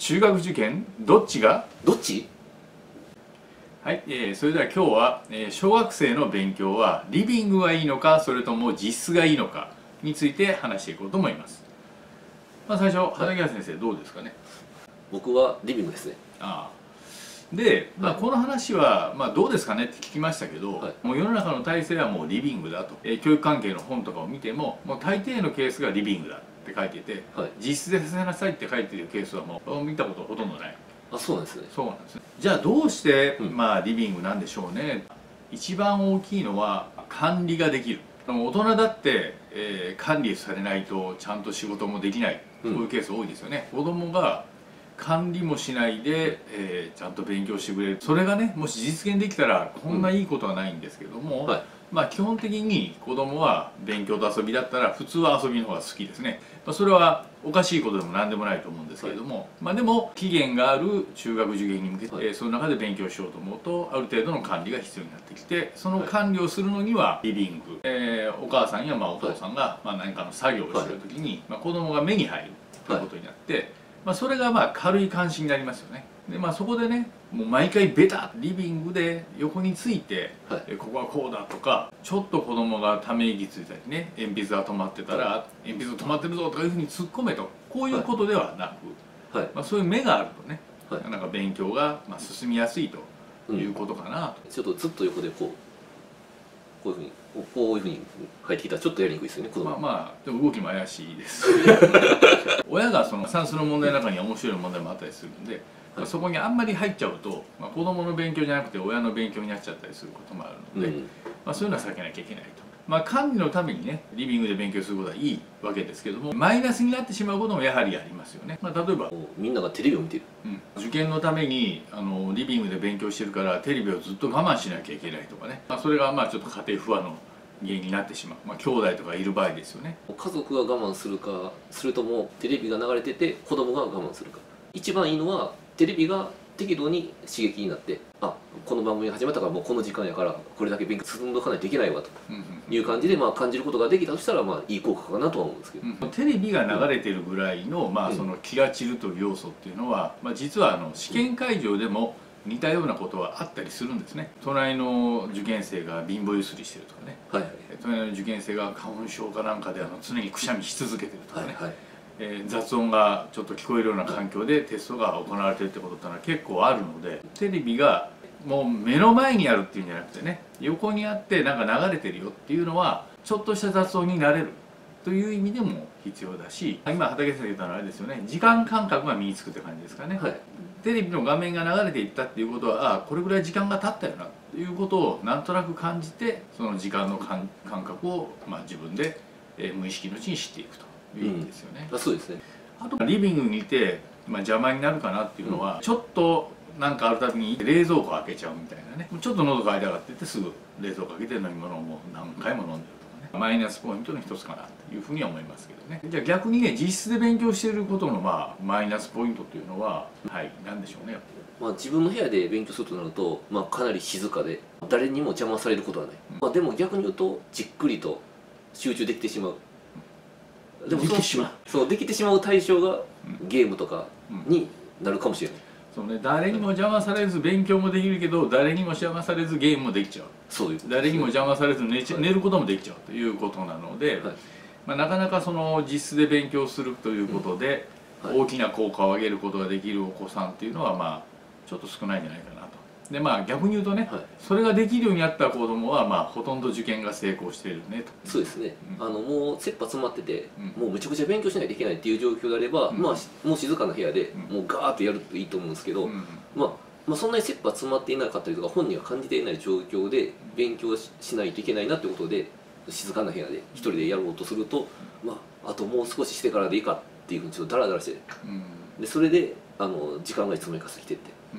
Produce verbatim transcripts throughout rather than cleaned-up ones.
中学受験どっちがどっち？ はい、えー、それでは今日は、えー、小学生の勉強はリビングがいいのかそれとも実質がいいのかについて話していこうと思います。まあ、最初畠山先生どうですかね。 僕はリビングですね。 ああで、まあ、この話は、まあ、どうですかねって聞きましたけど、はい、もう世の中の体制はもうリビングだと、えー、教育関係の本とかを見てももう大抵のケースがリビングだって書いてて、はい、実質でさせなさいって書いてるケースはもう見たことほとんどない。 あ、そうなんですね。 そうなんですね。じゃあどうして、うん、まあリビングなんでしょうね。一番大きいのは管理ができる。大人だって、えー、管理されないとちゃんと仕事もできない、うん、そういうケース多いですよね。子供が管理もしないで、えー、ちゃんと勉強してくれる、それがねもし実現できたらこんないいことはないんですけども、うん、はい、まあ基本的に子供は勉強と遊びだったら普通は遊びの方が好きですね。まあ、それはおかしいことでも何でもないと思うんですけれども、はい、まあでも期限がある中学受験に向けて、はい、えー、その中で勉強しようと思うとある程度の管理が必要になってきて、その管理をするのにはリビング、えー、お母さんやまあお父さんがまあ何かの作業をしている時に、まあ、子供が目に入るということになって、はい、まあそれがまあ軽い関心になりますよね。でまあそこでねもう毎回ベタリビングで横について、はい、ここはこうだとか、ちょっと子供がため息ついたりね、鉛筆が止まってたら、はい、鉛筆止まってるぞとかいうふうに突っ込めと、こういうことではなく、はい、まあそういう目があるとね、はい、なんか勉強がまあ進みやすいということかなと、 うん、ちょっとずっと横でこうこういうふうにこういうふうに入ってきたらちょっとやりにくいですよね。 まあまあでも動きも怪しいです親がその算数の問題の中には面白い問題もあったりするんで、はい、そこにあんまり入っちゃうと、まあ、子供の勉強じゃなくて親の勉強になっちゃったりすることもあるので、うん、まあそういうのは避けなきゃいけないと。まあ管理のためにねリビングで勉強することはいいわけですけども、マイナスになってしまうこともやはりありますよね。まあ、例えばみんながテレビを見てる、 うん、受験のためにあのリビングで勉強してるからテレビをずっと我慢しなきゃいけないとかね、まあ、それがまあちょっと家庭不和の原因になってしまう、まあ、兄弟とかいる場合ですよね。 家族が我慢するか、それともテレビが流れてて子供が我慢するか。一番いいのはテレビが適度に刺激になって、あ、この番組が始まったからもうこの時間やからこれだけ勉強進んどかないといけないわという感じで、まあ感じることができたとしたらまあいい効果かなとは思うんですけど、 うん、テレビが流れてるぐらいの、まあ、その気が散るという要素っていうのは、まあ、実はあの試験会場でも似たようなことはあったりするんですね。隣の受験生が貧乏ゆすりしてるとかね、はいはい、隣の受験生が花粉症かなんかであの常にくしゃみし続けてるとかね、はいはい、えー、雑音がちょっと聞こえるような環境でテストが行われてるってことってのは結構あるので、テレビがもう目の前にあるっていうんじゃなくてね、横にあってなんか流れてるよっていうのはちょっとした雑音になれるという意味でも必要だし、今畠先生が言ったのはあれですよね、時間感覚が身につくって感じですかね、はい、テレビの画面が流れていったっていうことは、ああこれぐらい時間が経ったよなということをなんとなく感じて、その時間の感覚をまあ自分で、えー、無意識のうちに知っていくという意味ですよね。 うん、あ、そうですね。 あとリビングにいて、まあ、邪魔になるかなっていうのは、うん、ちょっとなんかあるたびに冷蔵庫開けちゃうみたいなね、ちょっと喉が渇いたかって言ってすぐ冷蔵庫開けて飲み物をもう何回も飲んでるとかね、マイナスポイントの一つかなというふうには思いますけどね。じゃあ逆にね、実質で勉強していることのまあマイナスポイントというのは、はい、何でしょうね。 まあ自分の部屋で勉強するとなると、まあ、かなり静かで誰にも邪魔されることはない、うん、まあ、でも逆に言うとじっくりと集中できてしまう、うん、でもそのできてしまうそうできてしまう対象がゲームとかになるかもしれない、 そうね、誰にも邪魔されず勉強もできるけど、誰にも邪魔されずゲームもできちゃう、そういう誰にも邪魔されず 寝, ち、はい、寝ることもできちゃうということなので、はい、まあ、なかなかその実質で勉強するということで、うん、はい、大きな効果を上げることができるお子さんっていうのはまあちょっと少ないんじゃないかなと。でまあ逆に言うとね、はい、それができるようになった子供はまあほとんど受験が成功しているねと。 そうですね、うん、あのもう切羽詰まってて、うん、もうめちゃくちゃ勉強しないといけないっていう状況であれば、うん、まあもう静かな部屋でもうガーッとやるといいと思うんですけど、うん、まあまあ、そんなに切羽詰まっていなかったりとか本人は感じていない状況で勉強しないといけないなということで静かな部屋で一人でやろうとすると、まあ、あともう少ししてからでいいかっていうふうにちょっとダラダラして、うん、でそれであの時間が積み重ねてきてって、うん、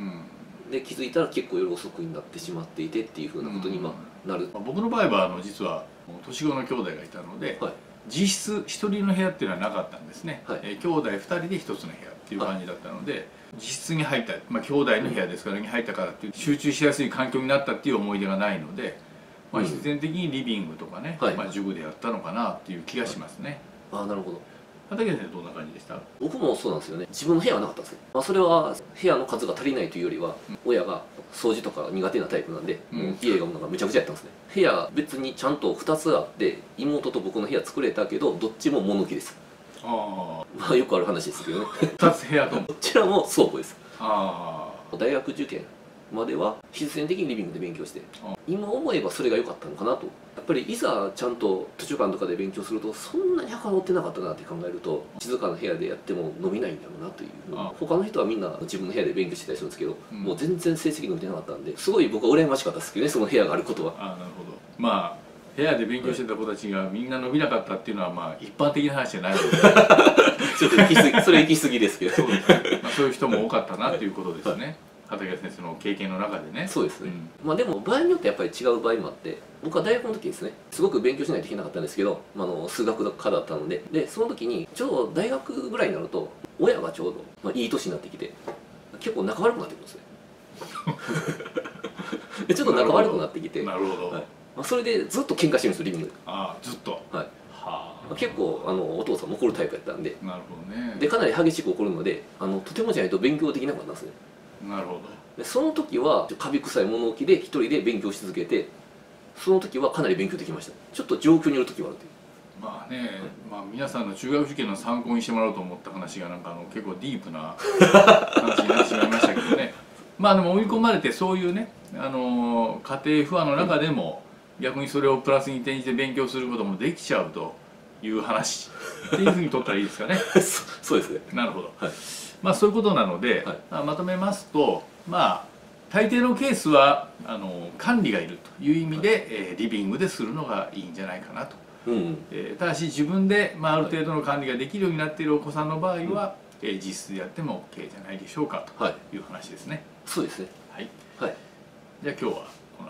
で気づいたら結構夜遅くになってしまっていてっていうふうなことに今なる、 うん、僕の場合はあの実は年子の兄弟がいたので、はい、実質一人の部屋っていうのはなかったんですね、はい、えー、兄弟ふたりで一つの部屋っていう感じだったので、はい、実質に入った、まあ、兄弟の部屋ですからに入ったからっていう集中しやすい環境になったっていう思い出がないので、まあ、必然的にリビングとかね、うん、まあ、塾でやったのかなっていう気がしますね。 ああ、なるほど。 畠先生どんな感じでした？ 僕もそうなんですよね。自分の部屋はなかったんですね。まあ、それは部屋の数が足りないというよりは、うん、親が掃除とか苦手なタイプなんで、うん、もう家がものがむちゃくちゃやったんですね。部屋別にちゃんとふたつあって、妹と僕の部屋作れたけどどっちも物置です。あまあよくある話ですけどね。 ふたつ部屋ともどちらも倉庫です。 あ大学受験までは必然的にリビングで勉強して、今思えばそれが良かったのかなと。やっぱりいざちゃんと図書館とかで勉強するとそんなに墓持ってなかったなって考えると、静かな部屋でやっても伸びないんだろうなという。他の人はみんな自分の部屋で勉強してたりするんですけど、うん、もう全然成績伸びてなかったんで、すごい僕は羨ましかったですけどね、その部屋があることは。 あなるほど。まあ部屋で勉強してた子たちがみんな伸びなかったっていうのはまあ一般的な話じゃないのでちょっと行き過ぎ、それ行き過ぎですけどそうですね、まあ、そういう人も多かったなっていうことですね、はい、畠先生の経験の中でね。 そうですね、うん、まあでも場合によってやっぱり違う場合もあって、僕は大学の時ですね、すごく勉強しないといけなかったんですけど、まあ、の数学科だったので、でその時にちょうど大学ぐらいになると親がちょうど、まあ、いい年になってきて結構仲悪くなってくるんですねでちょっと仲悪くなってきて、 なるほど、 はい、まあ、それでずっと喧嘩してるんですよ、リビングで。ああずっと、はい、 はあ、結構あのお父さんも怒るタイプやったんで、 なるほどね、 でかなり激しく怒るので、あのとてもじゃないと勉強できなかったんですね。 なるほど。 でその時はカビ臭い物置で一人で勉強し続けて、その時はかなり勉強できました。ちょっと状況による時はあるという。 まあね、はい、まあ皆さんの中学受験の参考にしてもらおうと思った話がなんかあの結構ディープな話になってしまいましたけどねまあでも追い込まれてそういうね、あの家庭不和の中でも逆にそれをプラスに転じて勉強することもできちゃうという話っていうふうに取ったらいいですかねそ, そうですね。 なるほど、 はい、 まあそういうことなので、はい、まあ、まとめますと、まあ大抵のケースはあの管理がいるという意味で、はい、えー、リビングでするのがいいんじゃないかなと、うんうん、えー、ただし自分で、まあ、ある程度の管理ができるようになっているお子さんの場合は、はい、えー、実質でやっても OK じゃないでしょうかという話ですね。 そうですね。 はい、 はい、 じゃあ今日はこの